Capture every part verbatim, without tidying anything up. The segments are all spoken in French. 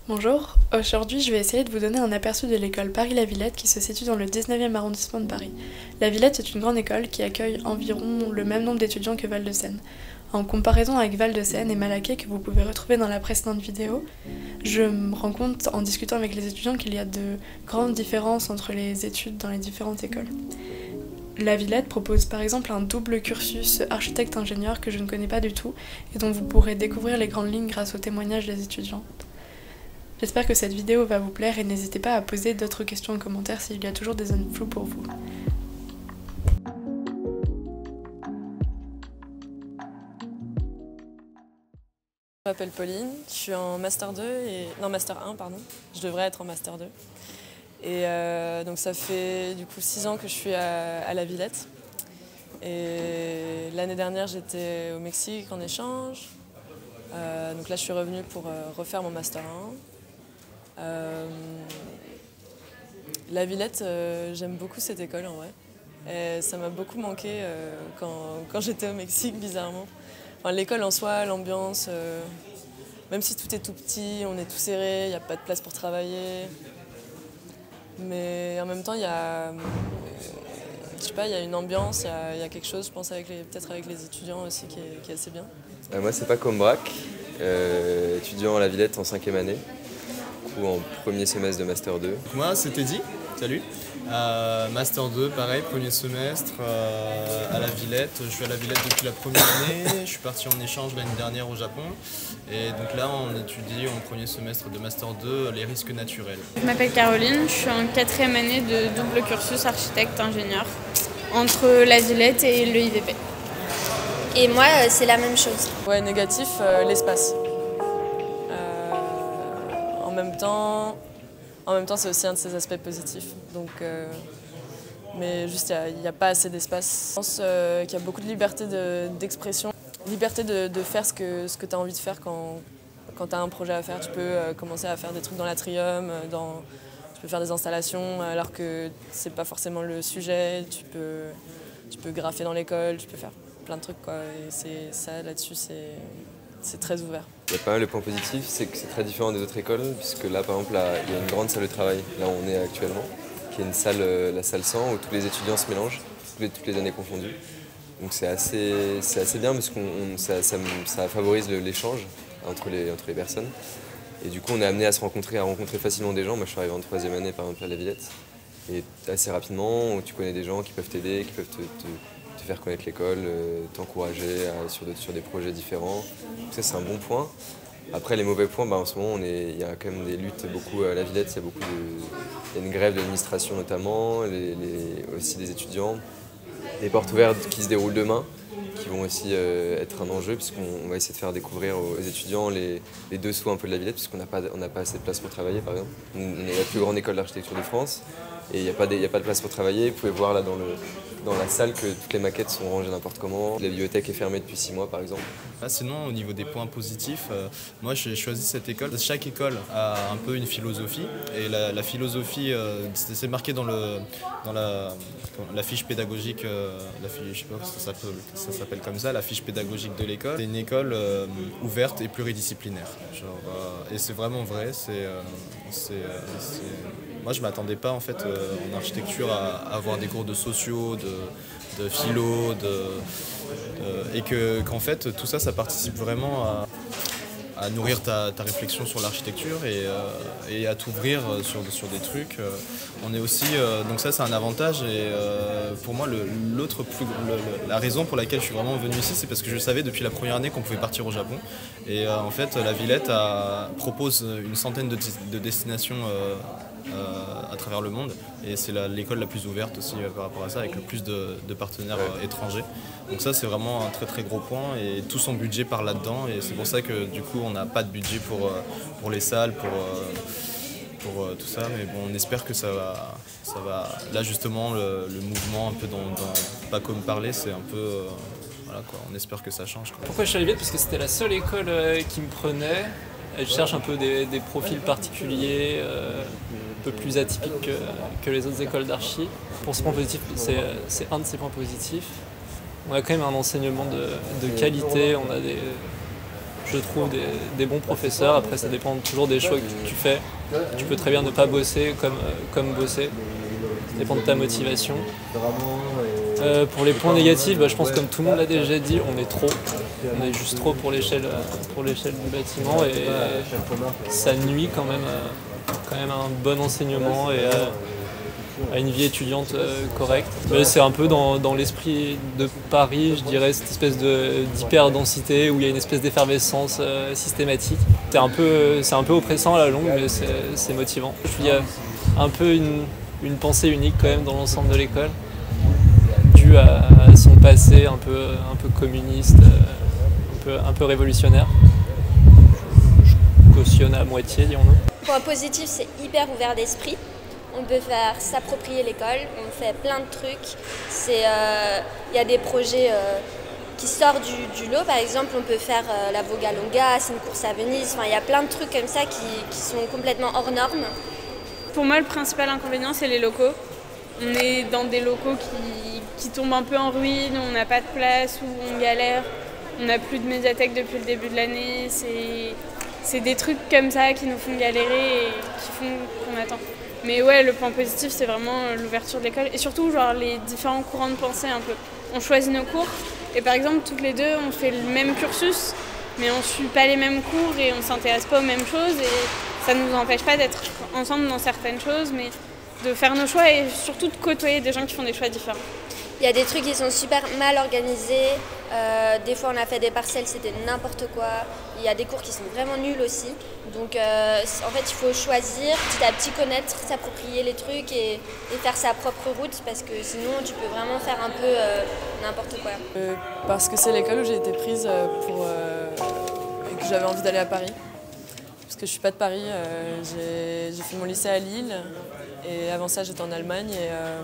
Bonjour, aujourd'hui je vais essayer de vous donner un aperçu de l'école Paris-La-Villette qui se situe dans le dix-neuvième arrondissement de Paris. La Villette est une grande école qui accueille environ le même nombre d'étudiants que Val-de-Seine. En comparaison avec Val-de-Seine et Malaquais que vous pouvez retrouver dans la précédente vidéo, je me rends compte en discutant avec les étudiants qu'il y a de grandes différences entre les études dans les différentes écoles. La Villette propose par exemple un double cursus architecte-ingénieur que je ne connais pas du tout et dont vous pourrez découvrir les grandes lignes grâce aux témoignages des étudiants. J'espère que cette vidéo va vous plaire et n'hésitez pas à poser d'autres questions en commentaire s'il y a toujours des zones floues pour vous. Je m'appelle Pauline, je suis en Master deux, et... non Master un pardon, je devrais être en Master deux. Et euh, donc ça fait du coup six ans que je suis à, à la Villette. Et l'année dernière j'étais au Mexique en échange. Euh, donc là je suis revenue pour euh, refaire mon Master un. Euh, la Villette, euh, j'aime beaucoup cette école en vrai. Et ça m'a beaucoup manqué euh, quand, quand j'étais au Mexique, bizarrement. Enfin, l'école en soi, l'ambiance, euh, même si tout est tout petit, on est tout serré, il n'y a pas de place pour travailler. Mais en même temps, il y a, euh, je sais pas, il y a une ambiance, il y a, il y a quelque chose, je pense, avec les, peut-être avec les étudiants aussi, qui est, qui est assez bien. Euh, moi, c'est Paco Mbrac, euh, étudiant à la Villette en cinquième année. En premier semestre de Master deux. Moi c'est Teddy, salut. Euh, Master deux, pareil, premier semestre euh, à la Villette. Je suis à la Villette depuis la première année, je suis parti en échange l'année dernière au Japon. Et donc là on étudie en premier semestre de Master deux les risques naturels. Je m'appelle Caroline, je suis en quatrième année de double cursus architecte-ingénieur entre la Villette et le I V P. Et moi c'est la même chose. Ouais, négatif, euh, l'espace. En même temps, en même temps, c'est aussi un de ses aspects positifs. Donc, euh, mais juste, il n'y a, a pas assez d'espace. Je pense euh, qu'il y a beaucoup de liberté d'expression, de, liberté de, de faire ce que, ce que tu as envie de faire quand, quand tu as un projet à faire. Tu peux euh, commencer à faire des trucs dans l'atrium, dans, tu peux faire des installations alors que c'est pas forcément le sujet. Tu peux, tu peux graffer dans l'école, tu peux faire plein de trucs, quoi. Et c'est ça, là-dessus, c'est... c'est très ouvert. Il y a pas mal de points positifs, c'est que c'est très différent des autres écoles, puisque là par exemple là, il y a une grande salle de travail, là où on est actuellement, qui est une salle, la salle cent, où tous les étudiants se mélangent, toutes les, toutes les années confondues. Donc c'est assez, c'est assez bien parce que ça, ça, ça favorise l'échange entre les, entre les personnes. Et du coup on est amené à se rencontrer, à rencontrer facilement des gens. Moi je suis arrivé en troisième année par exemple à la Villette. Et assez rapidement, où tu connais des gens qui peuvent t'aider, qui peuvent te, te te faire connaître l'école, euh, t'encourager sur, de, sur des projets différents. Donc ça c'est un bon point. Après les mauvais points, bah, en ce moment il y a quand même des luttes beaucoup à la Villette, il y a beaucoup de, y a une grève de l'administration notamment, les, les, aussi des étudiants. Les portes ouvertes qui se déroulent demain, qui vont aussi euh, être un enjeu, puisqu'on va essayer de faire découvrir aux étudiants les, les dessous un peu de la Villette, puisqu'on n'a pas, on n'a pas assez de place pour travailler par exemple. On est la plus grande école d'architecture de France, et il n'y a, a pas de place pour travailler. Vous pouvez voir là dans, le, dans la salle que toutes les maquettes sont rangées n'importe comment. La bibliothèque est fermée depuis six mois par exemple. Ah, sinon au niveau des points positifs, euh, moi j'ai choisi cette école. Chaque école a un peu une philosophie, et la, la philosophie, euh, c'est marqué dans, le, dans la, la fiche pédagogique, euh, la fiche, je sais pas si ça s'appelle comme ça, la fiche pédagogique de l'école. C'est une école euh, ouverte et pluridisciplinaire. Genre, euh, et c'est vraiment vrai. C'est, euh, c'est, euh, moi je m'attendais pas en fait euh, en architecture à, à avoir des cours de sociaux, de, de philo, de, de, et que, qu'en fait tout ça ça participe vraiment à, à nourrir ta, ta réflexion sur l'architecture et, euh, et à t'ouvrir sur, sur des trucs. On est aussi, euh, donc ça c'est un avantage, et euh, pour moi le, l'autre plus, le, la raison pour laquelle je suis vraiment venu ici, c'est parce que je savais depuis la première année qu'on pouvait partir au Japon, et euh, en fait la Villette a, propose une centaine de, de destinations euh, euh, à travers le monde, et c'est l'école la, la plus ouverte aussi euh, par rapport à ça, avec le plus de, de partenaires euh, étrangers. Donc ça c'est vraiment un très très gros point, et tout son budget part là-dedans, et c'est pour ça que du coup on n'a pas de budget pour, euh, pour les salles, pour, euh, pour euh, tout ça, mais bon on espère que ça va, ça va... Là justement le, le mouvement un peu dont, dont Paco me parlait, c'est un peu... Euh, voilà quoi, on espère que ça change, quoi. Pourquoi je suis arrivé? Parce que c'était la seule école euh, qui me prenait. Je cherche un peu des, des profils particuliers, euh, un peu plus atypiques que, que les autres écoles d'archi. Pour ce point positif, c'est un de ces points positifs. On a quand même un enseignement de, de qualité, on a des, je trouve, des, des bons professeurs. Après, ça dépend toujours des choix que tu fais. Tu peux très bien ne pas bosser comme, comme bosser. Ça dépend de ta motivation. Euh, pour les points négatifs, bah, je pense comme tout le monde l'a déjà dit, on est trop. On est juste trop pour l'échelle pour l'échelle du bâtiment et ça nuit quand même, quand même à un bon enseignement et à, à une vie étudiante correcte. Mais c'est un peu dans, dans l'esprit de Paris, je dirais, cette espèce de, d'hyper-densité où il y a une espèce d'effervescence euh, systématique. C'est un peu, c'est un peu oppressant à la longue, mais c'est, c'est motivant. Il y a un peu une, une pensée unique quand même dans l'ensemble de l'école, due à, à son passé un peu, un peu communiste, un peu, un peu révolutionnaire. Je cautionne à moitié, dirons-nous. Point positif, c'est hyper ouvert d'esprit. On peut faire s'approprier l'école, on fait plein de trucs. C'est, euh, y a des projets euh, qui sortent du, du lot. Par exemple, on peut faire euh, la Voga Longa, c'est une course à Venise. Enfin, il y a plein de trucs comme ça qui, qui sont complètement hors normes. Pour moi, le principal inconvénient, c'est les locaux. On est dans des locaux qui, qui tombent un peu en ruine, où on n'a pas de place, où on galère. On n'a plus de médiathèque depuis le début de l'année. C'est, c'est des trucs comme ça qui nous font galérer et qui font qu'on attend. Mais ouais, le point positif, c'est vraiment l'ouverture de l'école. Et surtout, genre, les différents courants de pensée un peu. On choisit nos cours. Et par exemple, toutes les deux, on fait le même cursus, mais on ne suit pas les mêmes cours et on ne s'intéresse pas aux mêmes choses. Et ça ne nous empêche pas d'être ensemble dans certaines choses, mais de faire nos choix et surtout de côtoyer des gens qui font des choix différents. Il y a des trucs qui sont super mal organisés. Euh, des fois, on a fait des partiels, c'était n'importe quoi. Il y a des cours qui sont vraiment nuls aussi. Donc, euh, en fait, il faut choisir, petit à petit connaître, s'approprier les trucs et, et faire sa propre route parce que sinon, tu peux vraiment faire un peu euh, n'importe quoi. Euh, parce que c'est l'école où j'ai été prise pour, euh, et que j'avais envie d'aller à Paris. Parce que je suis pas de Paris, euh, j'ai, j'ai fait mon lycée à Lille et avant ça, j'étais en Allemagne. Et, euh,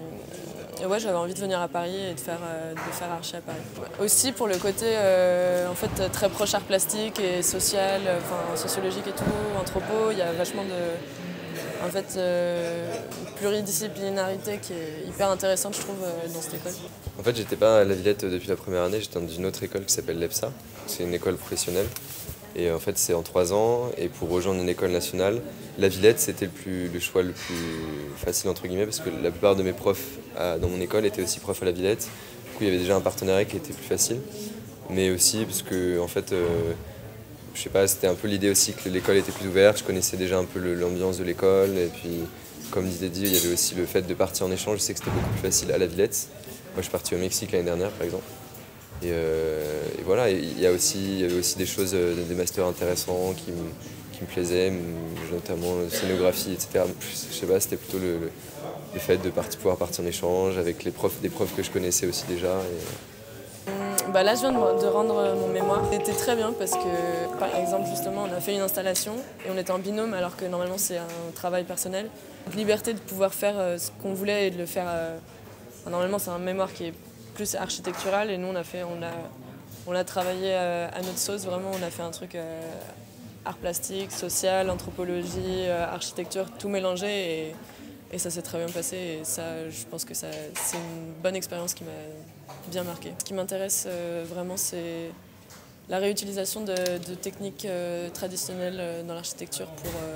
Et ouais, j'avais envie de venir à Paris et de faire, euh, de faire archi à Paris. Aussi pour le côté euh, en fait, très proche art plastique et social, enfin sociologique et tout, anthropo, il y a vachement de en fait, euh, pluridisciplinarité qui est hyper intéressante, je trouve, euh, dans cette école. En fait, j'étais pas à la Villette depuis la première année, j'étais dans une autre école qui s'appelle l'EPSA. C'est une école professionnelle. Et en fait, c'est en trois ans. Et pour rejoindre une école nationale, la Villette, c'était le, plus, le choix le plus facile, entre guillemets, parce que la plupart de mes profs à, dans mon école étaient aussi profs à la Villette. Du coup, il y avait déjà un partenariat qui était plus facile. Mais aussi parce que, en fait, euh, je sais pas, c'était un peu l'idée aussi que l'école était plus ouverte. Je connaissais déjà un peu le, l'ambiance de l'école. Et puis, comme disait dit, il y avait aussi le fait de partir en échange. Je sais que c'était beaucoup plus facile à la Villette. Moi, je suis parti au Mexique l'année dernière, par exemple. Et, euh, et voilà, il y, a aussi, il y avait aussi des choses, des masters intéressants qui me, qui me plaisaient, notamment la scénographie, et cetera. Je sais pas, c'était plutôt le, le, le fait de partir, pouvoir partir en échange avec les profs, des profs que je connaissais aussi déjà. Et... Bah là, je viens de, de rendre mon mémoire. C'était très bien parce que, par exemple, justement, on a fait une installation et on était en binôme alors que normalement c'est un travail personnel. Liberté de pouvoir faire ce qu'on voulait et de le faire. Euh, normalement, c'est un mémoire qui est plus architectural et nous on a fait on a on a travaillé à notre sauce, vraiment on a fait un truc euh, art plastique, social, anthropologie, euh, architecture, tout mélangé et, et ça s'est très bien passé et ça je pense que ça c'est une bonne expérience qui m'a bien marqué. Ce qui m'intéresse euh, vraiment c'est la réutilisation de, de techniques euh, traditionnelles dans l'architecture pour euh,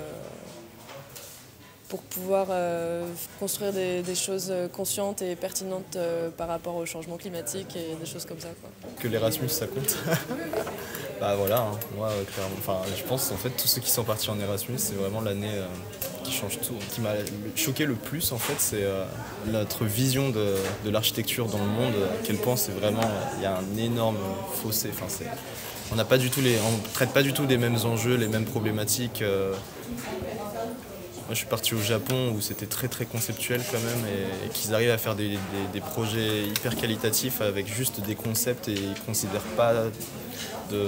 pour pouvoir euh, construire des, des choses conscientes et pertinentes euh, par rapport au changement climatique et des choses comme ça, quoi. Que l'Erasmus, ça compte. Bah voilà, hein. Moi, euh, clairement, enfin, je pense en fait tous ceux qui sont partis en Erasmus, c'est vraiment l'année euh, qui change tout. Ce qui m'a choqué le plus, en fait, c'est euh, notre vision de, de l'architecture dans le monde, à quel point c'est vraiment, il y a un énorme fossé. Enfin, c'est, on n'a pas du tout les, on traite pas du tout les mêmes enjeux, les mêmes problématiques. Euh, Moi, je suis parti au Japon où c'était très très conceptuel quand même et, et qu'ils arrivent à faire des, des, des projets hyper qualitatifs avec juste des concepts et ils ne considèrent pas de...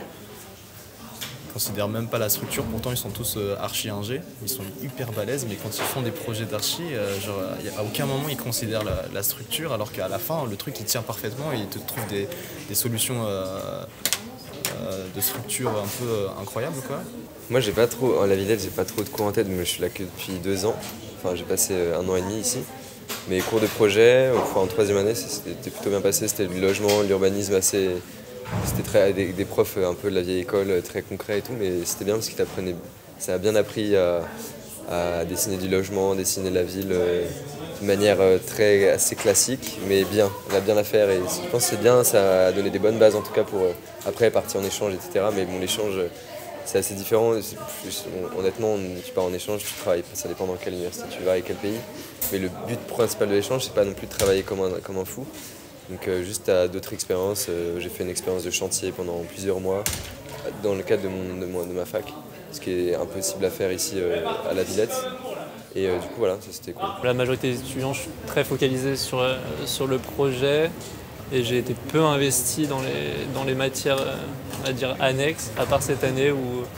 Ils considèrent même pas la structure, pourtant ils sont tous euh, archi-ingé, ils sont hyper balèzes, mais quand ils font des projets d'archi, euh, genre, à aucun moment ils considèrent la, la structure alors qu'à la fin le truc il tient parfaitement et ils te trouvent des, des solutions euh, de structure un peu euh, incroyables, quoi. Moi j'ai pas trop, à la Villette j'ai pas trop de cours en tête, mais je suis là que depuis deux ans, enfin j'ai passé un an et demi ici. Mes cours de projet, enfin en troisième année, c'était plutôt bien passé, c'était le logement, l'urbanisme assez, C'était très, des, des profs un peu de la vieille école, très concrets et tout, mais c'était bien parce qu'ils t'apprenaient, ça a bien appris à, à dessiner du logement, dessiner la ville euh, de manière très, assez classique, mais bien, on a bien à faire et je pense que c'est bien, ça a donné des bonnes bases en tout cas pour euh, après partir en échange, et cetera. Mais bon, l'échange, c'est assez différent. Honnêtement, tu pars en échange, tu travailles, ça dépend dans quelle université tu vas et quel pays. Mais le but principal de l'échange, c'est pas non plus de travailler comme un, comme un fou. Donc euh, juste à d'autres expériences, euh, j'ai fait une expérience de chantier pendant plusieurs mois dans le cadre de, mon, de, mon, de ma fac, ce qui est impossible à faire ici euh, à la Villette. Et euh, du coup voilà, ça c'était cool. La majorité des étudiants, je suis très focalisé sur, euh, sur le projet et j'ai été peu investi dans les, dans les matières on va dire annexes, à part cette année où,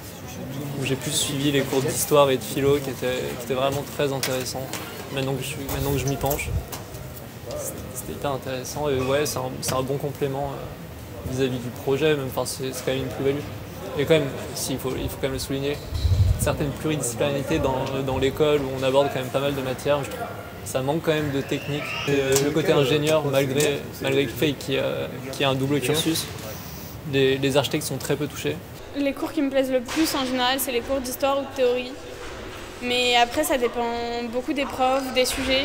où j'ai plus suivi les cours d'histoire et de philo qui étaient, qui étaient vraiment très intéressants. Maintenant que je, maintenant que je m'y penche, c'était hyper intéressant et ouais, c'est un, un bon complément euh, vis-à-vis du projet, même, enfin, c'est quand même une plus-value. Et quand même, si, il, faut, il faut quand même le souligner, certaines pluridisciplinarités dans, dans l'école où on aborde quand même pas mal de matières, je trouve. Ça manque quand même de technique. Et, euh, le côté ingénieur, malgré, malgré le fait qu'il y, qu'il y a un double cursus, les, les architectes sont très peu touchés. Les cours qui me plaisent le plus en général, c'est les cours d'histoire ou de théorie. Mais après, ça dépend beaucoup des profs, des sujets.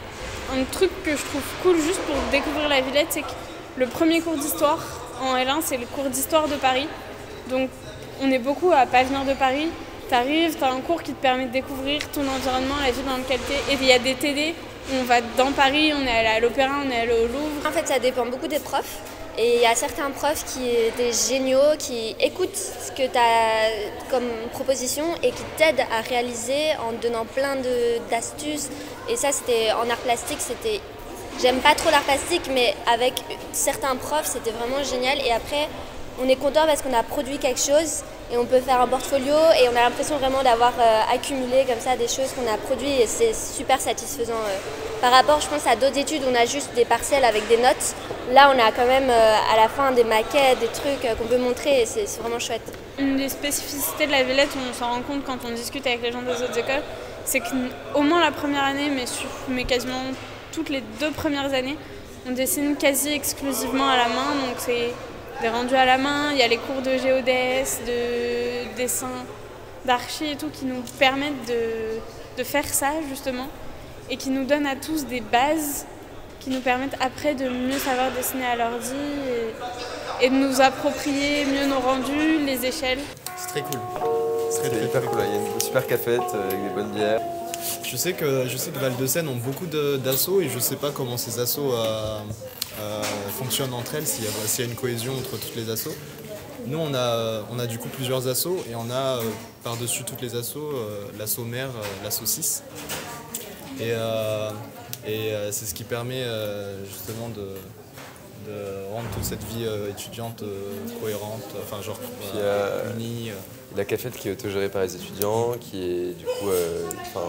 Un truc que je trouve cool juste pour découvrir la Villette, c'est que le premier cours d'histoire en L un, c'est le cours d'histoire de Paris. Donc on est beaucoup à pas venir de Paris. T'arrives, t'as un cours qui te permet de découvrir ton environnement, la ville dans laquelle t'es. Et il y a des T D où on va dans Paris, on est allé à l'Opéra, on est allé au Louvre. En fait, ça dépend beaucoup des profs. Et il y a certains profs qui étaient géniaux, qui écoutent ce que tu as comme proposition et qui t'aident à réaliser en te donnant plein d'astuces. Et ça, c'était en art plastique, c'était... J'aime pas trop l'art plastique, mais avec certains profs, c'était vraiment génial. Et après, on est content parce qu'on a produit quelque chose et on peut faire un portfolio et on a l'impression vraiment d'avoir euh, accumulé comme ça des choses qu'on a produites et c'est super satisfaisant. Euh. Par rapport, je pense, à d'autres études, on a juste des parcelles avec des notes. Là, on a quand même euh, à la fin des maquettes, des trucs euh, qu'on peut montrer et c'est vraiment chouette. Une des spécificités de la Villette, on s'en rend compte quand on discute avec les gens des autres écoles, c'est qu'au moins la première année, mais, sur, mais quasiment toutes les deux premières années, on dessine quasi exclusivement à la main. Donc c'est des rendus à la main, il y a les cours de géodèse, de dessin, d'archi et tout qui nous permettent de, de faire ça justement et qui nous donnent à tous des bases qui nous permettent après de mieux savoir dessiner à l'ordi et, et de nous approprier mieux nos rendus, les échelles. C'est très cool. C'est hyper cool, il y a une super cafette avec des bonnes bières. Je sais que, je sais que Val-de-Seine ont beaucoup d'assauts et je ne sais pas comment ces assos euh, euh, fonctionnent entre elles, s'il y, s'il y a une cohésion entre toutes les assos. Nous, on a, on a du coup plusieurs assos et on a euh, par-dessus toutes les assos euh, l'asso mère, euh, l'asso six. Et, euh, et euh, c'est ce qui permet euh, justement de, de rendre toute cette vie euh, étudiante euh, cohérente, enfin genre Puis, euh, unie. Euh. La cafette qui est autogérée par les étudiants, qui est du coup, euh,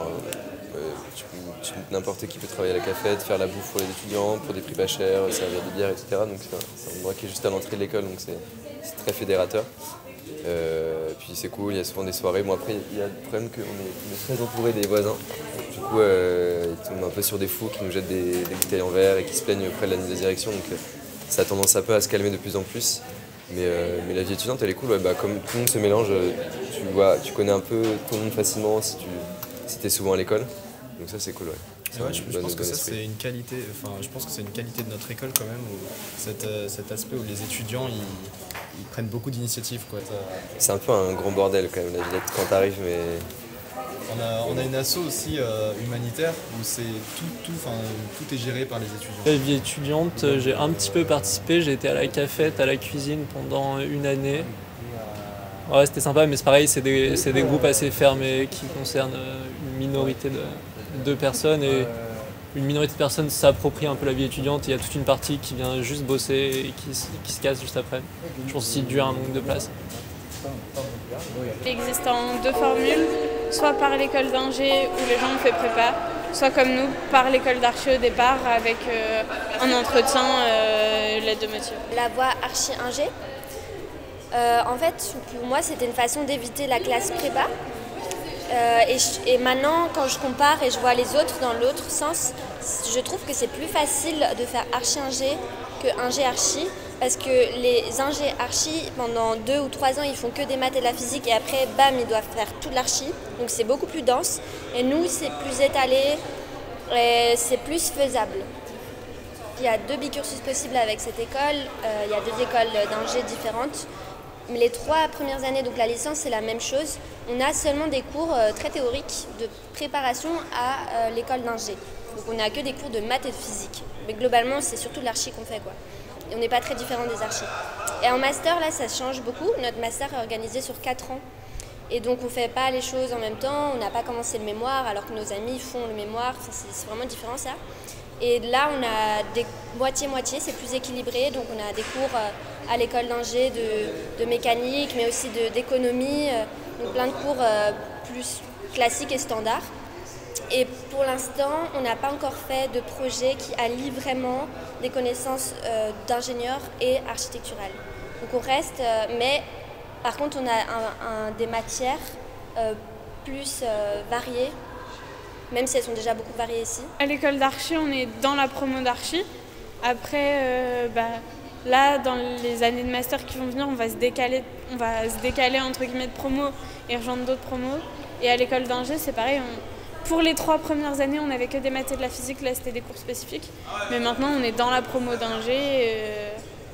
euh, n'importe qui peut travailler à la cafette, faire la bouffe pour les étudiants, pour des prix pas chers, servir des bières, et cetera. Donc c'est un, un endroit qui est juste à l'entrée de l'école, donc c'est très fédérateur. Euh, puis c'est cool, il y a souvent des soirées. Bon après, il y a le problème qu'on est, on est très entouré des voisins. Du coup, euh, ils tombent un peu sur des fous qui nous jettent des, des bouteilles en verre et qui se plaignent auprès de la nouvelle direction. Donc euh, ça a tendance un peu à se calmer de plus en plus. Mais, euh, mais la vie étudiante, elle est cool. Ouais, bah, comme tout le monde se mélange, tu, vois, tu connais un peu tout le monde facilement si tu si es souvent à l'école. Donc ça, c'est cool. Ouais. Ouais, je, je pense que ça, c'est une qualité. Enfin, je pense que c'est une qualité de notre école quand même, où cet, euh, cet aspect où les étudiants ils, ils prennent beaucoup d'initiatives. C'est un peu un grand bordel quand même la Villette quand t'arrives, mais. On a, on a une asso aussi euh, humanitaire où c'est tout, tout, tout est géré par les étudiants. La vie étudiante, j'ai un petit peu participé, j'ai été à la cafette, à la cuisine pendant une année. Ouais, c'était sympa, mais c'est pareil, c'est des, des groupes assez fermés qui concernent une minorité de, de personnes et une minorité de personnes s'approprie un peu la vie étudiante. Il y a toute une partie qui vient juste bosser et qui, qui se casse juste après. Je pense aussi dû à un manque de place. Il existe en deux formules, soit par l'école d'ingé où les gens ont fait prépa, soit comme nous, par l'école d'archi au départ avec euh, un entretien, euh, l'aide de Mathieu. La voie archi-ingé, euh, en fait, pour moi, c'était une façon d'éviter la classe prépa. Euh, et, je, et maintenant, quand je compare et je vois les autres dans l'autre sens, je trouve que c'est plus facile de faire archi-ingé que ingé-archi. parce que les ingés archi, pendant deux ou trois ans, ils font que des maths et de la physique et après, bam, ils doivent faire tout de l'archi. Donc c'est beaucoup plus dense. Et nous, c'est plus étalé et c'est plus faisable. Il y a deux bicursus possibles avec cette école. Euh, il y a deux écoles d'ingé différentes. Mais les trois premières années, donc la licence, c'est la même chose. On a seulement des cours euh, très théoriques de préparation à euh, l'école d'ingé. Donc on n'a que des cours de maths et de physique. Mais globalement, c'est surtout de l'archi qu'on fait, quoi. Et on n'est pas très différent des archis. Et en master, là, ça change beaucoup. Notre master est organisé sur quatre ans. Et donc, on ne fait pas les choses en même temps. On n'a pas commencé le mémoire, alors que nos amis font le mémoire. Enfin, c'est vraiment différent, ça. Et là, on a des moitié-moitié, c'est plus équilibré. Donc, on a des cours à l'école d'ingé de, de mécanique, mais aussi d'économie. Donc, plein de cours plus classiques et standards. Et pour l'instant, on n'a pas encore fait de projet qui allie vraiment des connaissances euh, d'ingénieur et architecturales. Donc on reste, euh, mais par contre on a un, un, des matières euh, plus euh, variées, même si elles sont déjà beaucoup variées ici. À l'école d'archi, on est dans la promo d'archi. Après, euh, bah, là, dans les années de master qui vont venir, on va se décaler, on va se décaler entre guillemets de promo et rejoindre d'autres promos. Et à l'école d'ingé, c'est pareil. On, Pour les trois premières années, on n'avait que des maths et de la physique, là c'était des cours spécifiques. Mais maintenant, on est dans la promo d'ingé, euh,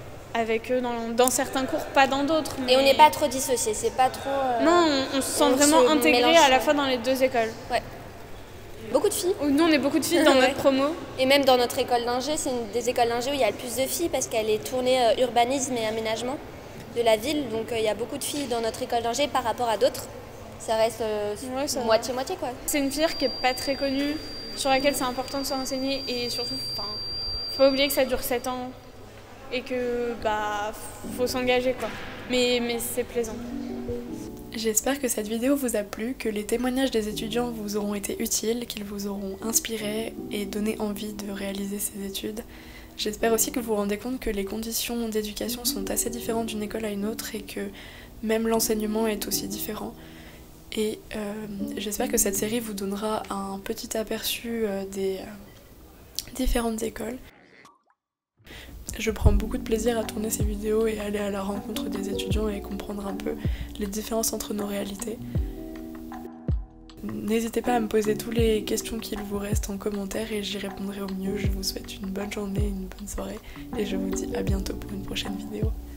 avec eux dans, dans certains cours, pas dans d'autres. Mais... Et on n'est pas trop dissociés, c'est pas trop... Euh, non, on, on se sent on vraiment se intégrés mélange. À la fois dans les deux écoles. Ouais. Beaucoup de filles. Nous, on est beaucoup de filles dans notre promo. Et même dans notre école d'ingé, c'est une des écoles d'ingé où il y a le plus de filles parce qu'elle est tournée euh, urbanisme et aménagement de la ville. Donc euh, il y a beaucoup de filles dans notre école d'ingé par rapport à d'autres. Ça reste moitié-moitié, euh, ouais, quoi. C'est une filière qui n'est pas très connue, sur laquelle c'est important de se renseigner et surtout, enfin, faut pas oublier que ça dure sept ans et que bah faut s'engager, quoi. Mais, mais c'est plaisant. J'espère que cette vidéo vous a plu, que les témoignages des étudiants vous auront été utiles, qu'ils vous auront inspiré et donné envie de réaliser ces études. J'espère aussi que vous vous rendez compte que les conditions d'éducation sont assez différentes d'une école à une autre et que même l'enseignement est aussi différent. Et euh, j'espère que cette série vous donnera un petit aperçu euh, des euh, différentes écoles. Je prends beaucoup de plaisir à tourner ces vidéos et aller à la rencontre des étudiants et comprendre un peu les différences entre nos réalités. N'hésitez pas à me poser toutes les questions qu'il vous reste en commentaire et j'y répondrai au mieux. Je vous souhaite une bonne journée, une bonne soirée et je vous dis à bientôt pour une prochaine vidéo.